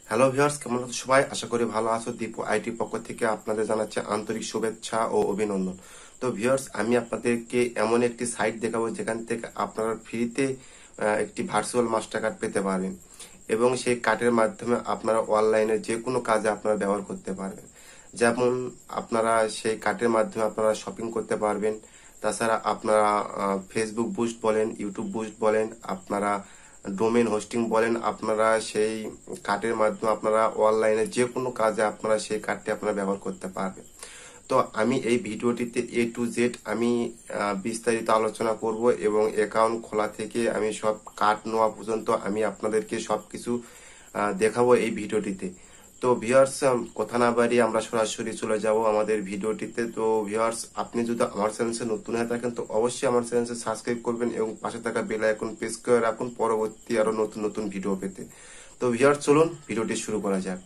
Hello viewers, কেমন আছো সবাই? আশা করি ভালো আছো। দীপু আইটি পক্ষ থেকে আপনাদের জানাচ্ছি আন্তরিক শুভেচ্ছা ও অভিনন্দন। তো ভিউয়ার্স, আমি আপনাদেরকে এমন একটি সাইট দেখাবো যেখান থেকে আপনারা ফ্রিতে একটি ভার্চুয়াল মাস্টার কার্ড পেতে পারবেন এবং সেই কার্ডের মাধ্যমে আপনারা অনলাইনে যে কোনো কাজে আপনারা ব্যবহার করতে পারবেন। যেমন আপনারা সেই কার্ডের মাধ্যমে আপনারা শপিং করতে পারবেন। তাছাড়া আপনারা ফেসবুক বুস্ট বলেন, ইউটিউব বুস্ট বলেন, আপনারা ডোমেন হোস্টিং বলেন, আপনারা সেই কার্ডের মাধ্যমে আপনারা অনলাইনে যে কোনো কাজে আপনারা সেই কার্ডটি আপনারা ব্যবহার করতে পারবেন। তো আমি এই ভিডিওটিতে এ টু জেড আমি বিস্তারিত আলোচনা করব এবং অ্যাকাউন্ট খোলা থেকে আমি সব কার্ড নেওয়া পর্যন্ত আমি আপনাদেরকে সবকিছু দেখাবো এই ভিডিওটিতে। তো ভিউয়ার্স, কথা না বাড়িয়ে আমরা সরাসরি চলে যাব আমাদের ভিডিওটিতে। তো ভিউয়ার্স, আপনি যদি আমার চ্যানেলে নতুন হয়ে থাকেন তো অবশ্যই আমার চ্যানেলকে সাবস্ক্রাইব করবেন এবং পাশে থাকা বেল আইকন প্রেস করে রাখুন পরবর্তী আরো নতুন নতুন ভিডিও পেতে। তো ভিউয়ার্স, চলুন ভিডিওটি শুরু করা যাক।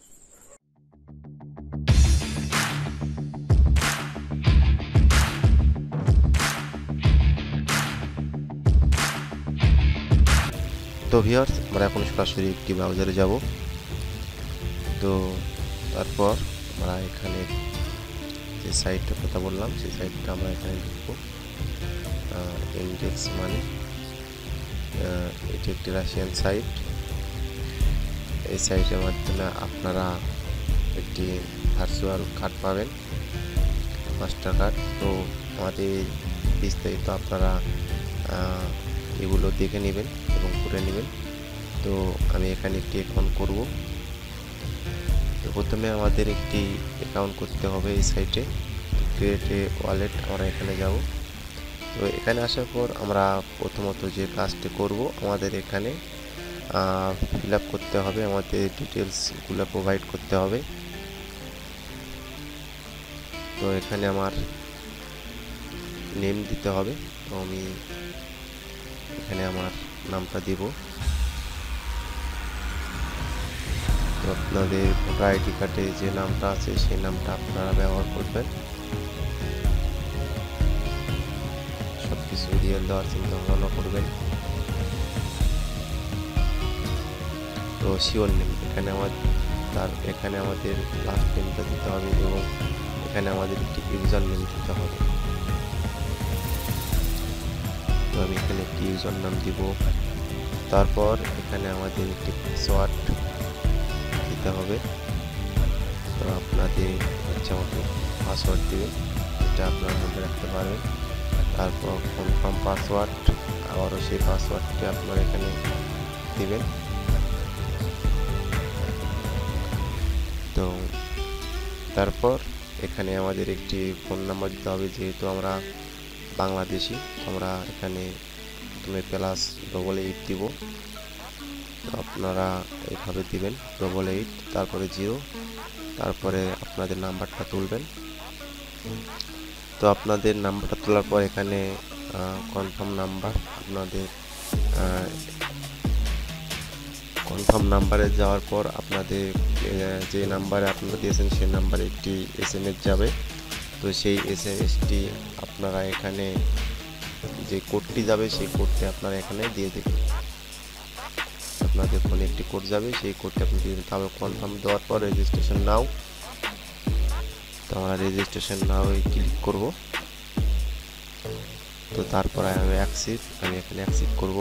তো ভিউয়ার্স, আমরা এখন সরাসরি একটি ব্রাউজারে যাব। তো তারপর আমরা এখানে যে সাইটটার কথা বললাম সেই সাইটটা আমরা এখানে ঢুকবো। ইন্ডেক্স মানে এটি একটি রাশিয়ান সাইট। এই সাইটের মাধ্যমে আপনারা একটি ভার্চুয়াল কার্ড পাবেন, মাস্টার কার্ড। তো আমাদের বিস্তারিত আপনারা এগুলো দেখে নেবেন এবং করে নেবেন। তো আমি এখানে একটি অ্যাকাউন্ট করব। তো প্রথমে আমাদের একটি অ্যাকাউন্ট করতে হবে এই সাইটে। ক্রিয়েট এ ওয়ালেট আমরা এখানে যাব। তো এখানে আসার পর আমরা প্রথমত যে কাজটি করব, আমাদের এখানে ফিল আপ করতে হবে, আমাদের ডিটেলসগুলো প্রোভাইড করতে হবে। তো এখানে আমার নেম দিতে হবে। তো আমি এখানে আমার নামটা দিব। তো আপনাদের ভোটার আইডি কার্ডে যে নামটা আছে সেই নামটা আপনারা ব্যবহার করবেন। সবকিছু রিয়েল দেওয়ার চিন্তা ভাবনা করবেন। তো শিওর নেম এখানে আমাদের লাস্ট নেমটা দিতে হবে এবং এখানে আমাদের একটি ইউজার নেম দিতে হবে। তো আমি এখানে একটি ইউজার নাম দিব। তারপর এখানে আমাদের একটি পাসওয়ার্ড দিতে হবে। তো আপনাদের ইচ্ছা মতো পাসওয়ার্ড দিবেন, এটা আপনারা মনে রাখতে পারবেন। তারপর কনফার্ম পাসওয়ার্ড, আবারও সেই পাসওয়ার্ডটি আপনারা এখানে দিবেন। তো তারপর এখানে আমাদের একটি ফোন নাম্বার দিতে হবে, যেহেতু আমরা বাংলাদেশি। আমরা এখানে প্রথমে +88 দিব। তো আপনারা এইভাবে দিবেন 88, তারপরে 0, তারপরে আপনাদের নাম্বারটা তুলবেন। তো আপনাদের নাম্বারটা তোলার পর এখানে কনফার্ম নাম্বার, আপনাদের কনফার্ম নাম্বারে যাওয়ার পর আপনাদের যে নাম্বারে আপনারা দিয়েছেন সেই নাম্বারে একটি SMS যাবে। তো সেই SMSটি আপনারা এখানে যে কোডটি যাবে সেই কোডটি আপনারা এখানে দিয়ে দেবেন। আপনাদের ফোনে একটি কোড যাবে, সেই কোডটি আপনি দিয়ে দেবেন। তারপর কনফার্ম দেওয়ার পর রেজিস্ট্রেশন নাও। তো আমরা রেজিস্ট্রেশন নাও ক্লিক করব। তো তারপরে আমি এখানে অ্যাকসেপ্ট করব।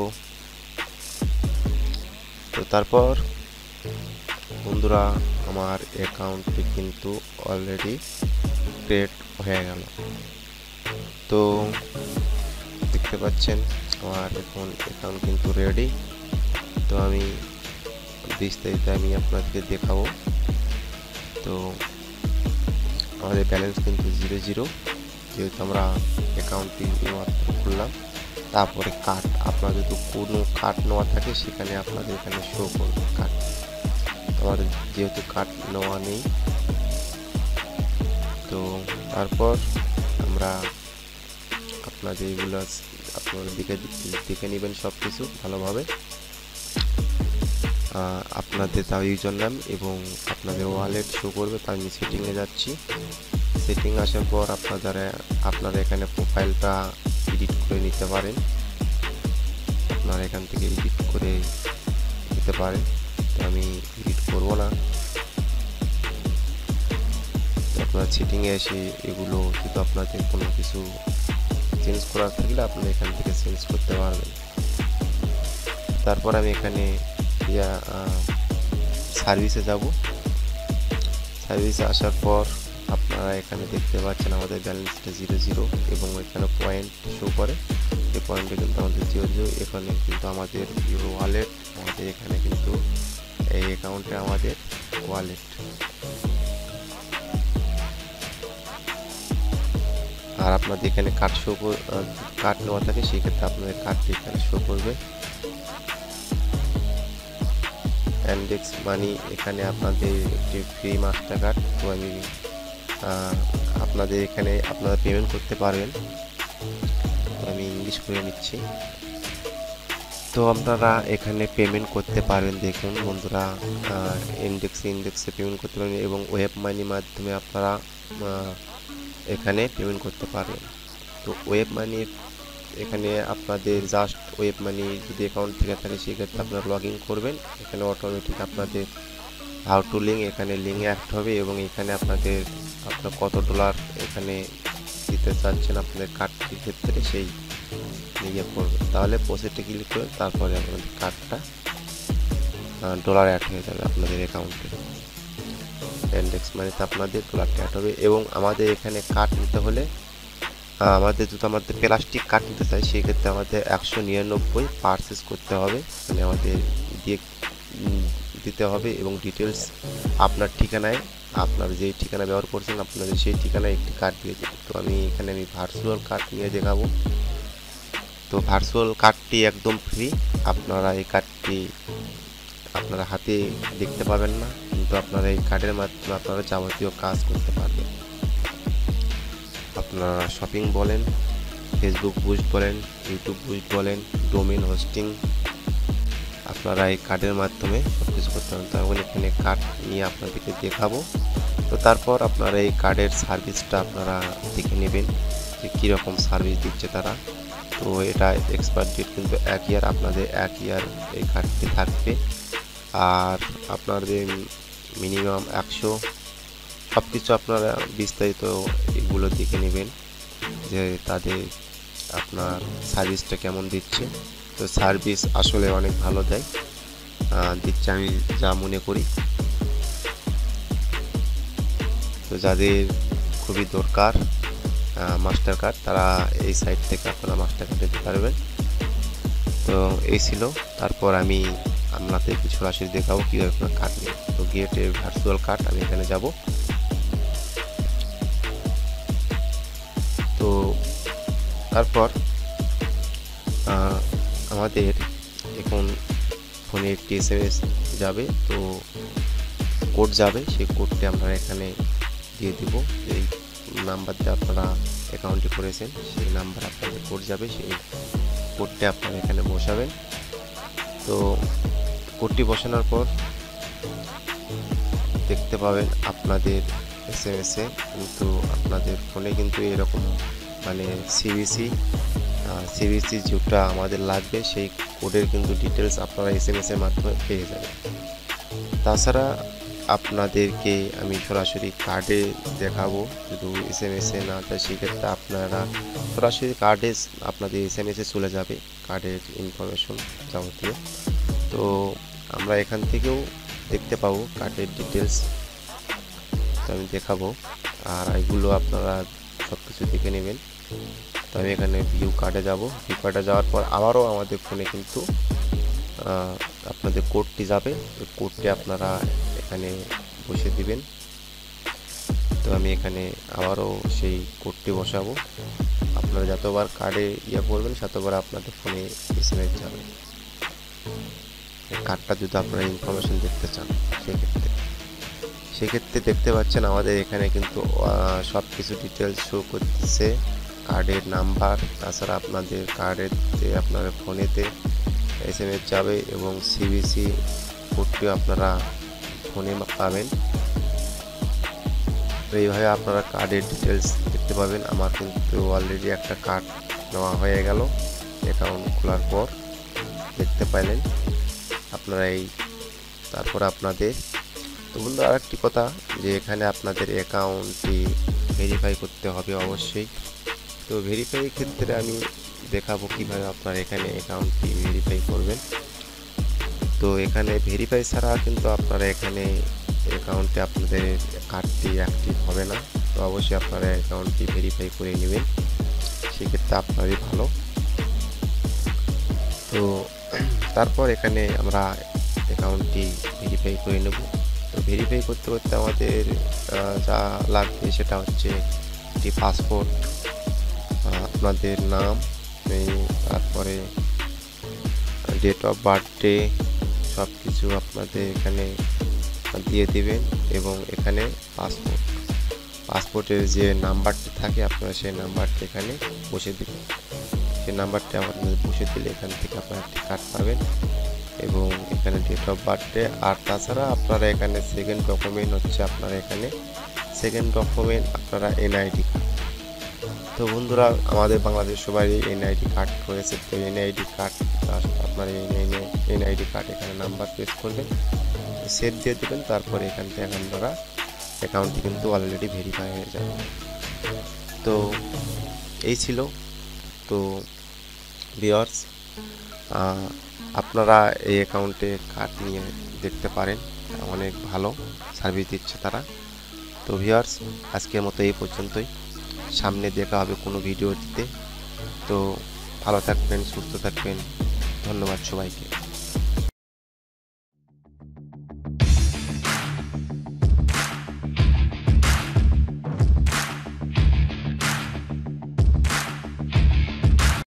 তো তারপর বন্ধুরা, আমার অ্যাকাউন্টটি কিন্তু অলরেডি ক্রিয়েট হয়ে গেল। তো দেখতে পাচ্ছেন আমার এখন অ্যাকাউন্ট কিন্তু রেডি। তো আমি বিস্তারিত আপনাদেরকে দেখাবো। তো আমাদের ব্যালেন্স কিন্তু 0, যেহেতু আমরা অ্যাকাউন্টটি মাত্র খুললাম। তারপরে কার্ড, আপনাদের যদি কোনো কার্ড নেওয়া থাকে সেখানে আপনাদের এখানে শো করবে কার্ড। আমাদের যেহেতু কার্ড নেওয়া নেই, তো তারপর আমরা আপনাদের এগুলো আপনারা দেখে নেবেন সব কিছু ভালোভাবে। আপনাদের তাও ইউজার নাম এবং আপনাদের ওয়ালেট শো করবে। তাই আমি সেটিংয়ে যাচ্ছি। সেটিং আসার পর আপনারা এখানে প্রোফাইলটা এডিট করে নিতে পারেন। আপনারা এখান থেকে এডিট করে নিতে পারেন। তো আমি এডিট করব। সেটিংয়ে এসে এগুলো যদি আপনাদের কোনো কিছু চেঞ্জ করার থাকলে আপনারা এখান থেকে চেঞ্জ করতে পারবেন। তারপর আমি এখানে সার্ভিসে যাব। সার্ভিসে আসার পর আপনারা এখানে দেখতে পাচ্ছেন আমাদের ব্যালেন্সটা 0 এবং এখানে পয়েন্ট শো করে। এই পয়েন্টে কিন্তু আমাদের 0 এখানে কিন্তু আমাদের ইউরো ওয়ালেট, আমাদের এখানে কিন্তু এই অ্যাকাউন্টে আমাদের ওয়ালেট। আর আপনাদের এখানে কার্ড নেওয়া থাকে, সেক্ষেত্রে আপনাদের কার্ডটি এখানে শো করবে। Yandex মানি এখানে আপনাদের একটি ফ্রি মাস্টার কার্ড। তো আমি আপনাদের এখানে আপনারা পেমেন্ট করতে পারবেন। আমি ইংলিশ করে নিচ্ছি। তো আপনারা এখানে পেমেন্ট করতে পারবেন। দেখুন বন্ধুরা, ইন্ডেক্সে পেমেন্ট করতে পারবেন এবং ওয়েব মানির মাধ্যমে আপনারা এখানে পেমেন্ট করতে পারবেন। তো ওয়েব মানি এখানে আপনাদের জাস্ট ওয়েব মানি যদি অ্যাকাউন্ট থেকে থাকে সেক্ষেত্রে আপনারা লগ ইন করবেন। এখানে অটোমেটিক আপনাদের হাউ টু লিঙ্ক, এখানে লিঙ্কে অ্যাড হবে এবং এখানে আপনার কত ডলার এখানে দিতে চাচ্ছেন আপনাদের কার্ডটির ক্ষেত্রে সেই ইয়ে করবে। তাহলে প্রসেসে ক্লিক করে তারপরে আপনাদের কার্ডটা ডলার অ্যাড হয়ে যাবে আপনাদের অ্যাকাউন্টে। Yandex মানিতে আপনাদের ডলারটা অ্যাড হবে। এবং আমাদের এখানে কার্ড নিতে হলে আমাদের প্লাস্টিক কার্ড নিতে চাই, সেক্ষেত্রে আমাদের 199 পারচেস করতে হবে। মানে আমাদের দিতে হবে এবং ডিটেলস আপনার ঠিকানায়, আপনার যেই ঠিকানা ব্যবহার করছেন আপনাদের সেই ঠিকানায় একটি কার্ড দিয়ে দেবে। তো আমি ভার্চুয়াল কার্ড নিয়ে দেখাবো। তো ভার্চুয়াল কার্ডটি একদম ফ্রি। আপনারা এই কার্ডটি আপনারা হাতে দেখতে পাবেন না, কিন্তু আপনারা এই কার্ডের মাধ্যমে আপনারা যাবতীয় কাজ করতে পারবেন। আপনারা শপিং বলেন, ফেসবুক বুস্ট বলেন, ইউটিউব বুস্ট বলেন, ডোমেইন হোস্টিং, আপনারা এই কার্ডের মাধ্যমে সব কিছু করতে পারেন। তো এখানে কার্ড নিয়ে আপনাদেরকে দেখাবো। তো তারপর আপনারা এই কার্ডের সার্ভিসটা আপনারা দেখে নেবেন যে কীরকম সার্ভিস দিচ্ছে তারা। তো এটা এক্সপায়ার ডেট কিন্তু 1 ইয়ার, আপনাদের 1 ইয়ার এই কার্ডটি থাকবে। আর আপনাদের মিনিমাম 100 সব কিছু আপনারা বিস্তারিত এগুলো দেখে নেবেন যে তাদের আপনার সার্ভিসটা কেমন দিচ্ছে। তো সার্ভিস আসলে অনেক ভালো দিচ্ছে আমি যা মনে করি। তো যাদের খুবই দরকার মাস্টার কার্ড, তারা এই সাইট থেকে আপনারা মাস্টার কার্ড নিতে পারবেন। তো এই ছিল। তারপর আমি আপনাদেরকে সরাসরি দেখাবো কীভাবে আপনার কার্ড নেবেন। তো গেটে ভার্চুয়াল কার্ড আমি এখানে যাব। তো তারপর আমাদের এখন ফোনে একটি SMS যাবে, তো কোড যাবে। সেই কোডটি আমরা এখানে দিয়ে দিব। এই নাম্বার দিয়ে আপনারা অ্যাকাউন্টটি করেছেন সেই নাম্বার আপনাদের কোড যাবে, সেই কোডটি আপনারা এখানে বসাবেন। তো কোডটি বসানোর পর দেখতে পাবেন আপনাদের SMS-এ কিন্তু আপনাদের ফোনে কিন্তু এরকম মানে সিভিসি যেটা আমাদের লাগবে সেই কোডের কিন্তু ডিটেলস আপনারা SMS-এর মাধ্যমে পেয়ে যাবেন। তাছাড়া আপনাদেরকে আমি সরাসরি কার্ডে দেখাবো, শুধু SMS-এ না যায়, সেক্ষেত্রে আপনারা সরাসরি কার্ডে আপনাদের SMS-এ চলে যাবে কার্ডের ইনফরমেশন যাবতীয়। তো আমরা এখান থেকেও দেখতে পাবো কার্ডের ডিটেলস, তো আমি দেখাবো। আর এগুলো আপনারা সব কিছু দেখে নেবেন। তো আমি এখানে ভিউ কার্ডে যাব। ভিউ কার্ডে যাওয়ার পর আবারও আমাদের ফোনে কিন্তু আপনাদের কোডটি যাবে। ওই কোডটি আপনারা এখানে বসে দিবেন। তো আমি এখানে আবারও সেই কোডটি বসাবো। আপনারা যতবার কার্ডে করবেন ততবার আপনাদের ফোনে SMS যাবে কার্ডটা যদি আপনারা ইনফরমেশন দেখতে চান। সেক্ষেত্রে দেখতে পাচ্ছেন আমাদের এখানে কিন্তু সব কিছু ডিটেলস শো করতেছে, কার্ডের নাম্বার, তাছাড়া আপনাদের কার্ডের আপনার ফোনেতে SMS যাবে এবং সিভিসি কোডটিও আপনারা ফোনে পাবেন। তো এইভাবে আপনারা কার্ডের ডিটেলস দেখতে পাবেন। আমার কিন্তু অলরেডি একটা কার্ড নেওয়া হয়ে গেল অ্যাকাউন্ট খোলার পর, দেখতে পাইলেন আপনারা তারপর আপনাদের। তো তো বন্ধুরা আরেকটি কথা, যে এখানে আপনাদের অ্যাকাউন্টটি ভেরিফাই করতে হবে অবশ্যই। তো ভেরিফাই ক্ষেত্রে আমি দেখাবো কিভাবে আপনারা এখানে অ্যাকাউন্টটি ভেরিফাই করবেন। তো এখানে ভেরিফাই ছাড়া কিন্তু আপনারা এখানে অ্যাকাউন্টে আপনাদের কার্ডটি অ্যাক্টিভ হবে না। তো অবশ্যই আপনারা অ্যাকাউন্টটি ভেরিফাই করে নেবেন, সেক্ষেত্রে আপনারই ভালো। তো তারপর এখানে আমরা অ্যাকাউন্টটি ভেরিফাই করে নেব। তো ভেরিফাই করতে করতে আমাদের যা লাগবে সেটা হচ্ছে একটি পাসপোর্ট, আপনাদের নাম, তারপরে ডেট অফ বার্থডে, সব কিছু আপনাদের এখানে দিয়ে দেবেন। এবং এখানে পাসপোর্টের যে নাম্বারটি থাকে আপনারা সেই নাম্বারটি এখানে বসে দেবেন। সেই নাম্বারটি আপনাদের বসে দিলে এখান থেকে আপনারা একটি কার্ড পাবেন এবং এখানে ডেট অফ বার্থডে। আর তাছাড়া আপনারা এখানে সেকেন্ড ডকুমেন্ট হচ্ছে আপনারা এনআইডি কার্ড। তো বন্ধুরা আমাদের বাংলাদেশ সবাই এনআইডি কার্ড রয়েছে। তো এনআইডি কার্ড আপনার এনআইডি কার্ড এখানে নাম্বার প্রেস করবেন, সেট দিয়ে দেবেন। তারপরে এখান থেকে আপনারা অ্যাকাউন্টটি কিন্তু অলরেডি ভেরিফাই হয়ে যাবে। তো এই ছিল। তো ভিউয়ার্স, আপনারা এই অ্যাকাউন্টে কার্ড নিয়ে দেখতে পারেন, অনেক ভালো সার্ভিস দিচ্ছে তারা। তো ভিউয়ার্স, আজকের মতো এই পর্যন্তই। সামনে দেখা হবে কোনো ভিডিওতে। তো ভালো থাকবেন, সুস্থ থাকবেন। ধন্যবাদ সবাইকে।